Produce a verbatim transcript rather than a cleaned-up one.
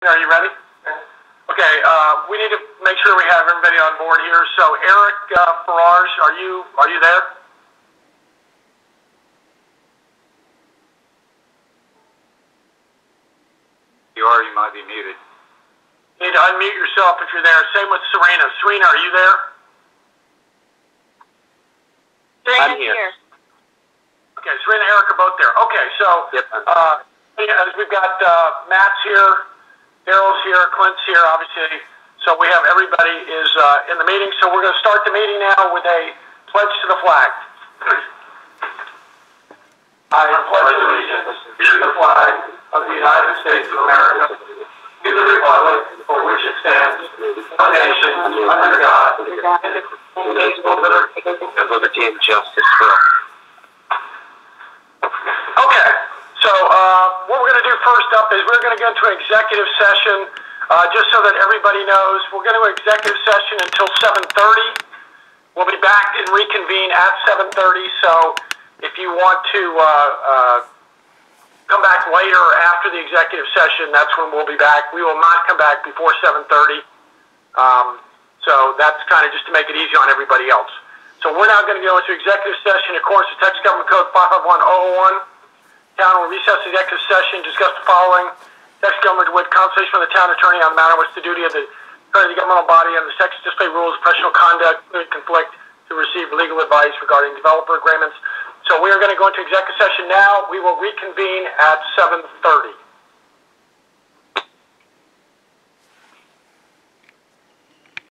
Are you ready? Okay, uh, we need to make sure we have everybody on board here. So, Eric uh, Farage, are you are you there? You are. You might be muted. You need to unmute yourself if you're there. Same with Serena. Serena, are you there? I'm here. Okay, Serena and Eric are both there. Okay, so Yep. uh, as we've got uh, Matt's here, Daryl's here, Clint's here, obviously. So we have everybody is uh, in the meeting. So we're going to start the meeting now with a pledge to the flag. I pledge allegiance to the flag of the United States of America, to the republic for which it stands, one nation under God, indivisible, with liberty and justice for all. Okay, so uh, what we're going to do first up is we're going to go into an executive session, uh, just so that everybody knows. We're going to go executive session until seven thirty. We'll be back and reconvene at seven thirty, so if you want to uh, uh, come back later after the executive session, that's when we'll be back. We will not come back before seven thirty, um, so that's kind of just to make it easy on everybody else. So we're now going to go into executive session according to Texas Government Code five five one oh oh one. Town will recess the executive session, discuss the following. Texas Government with consultation from the town attorney on the matter which the duty of the attorney of the governmental body under the Texas display rules, professional conduct, conflict to receive legal advice regarding developer agreements. So we are going to go into executive session now. We will reconvene at seven thirty.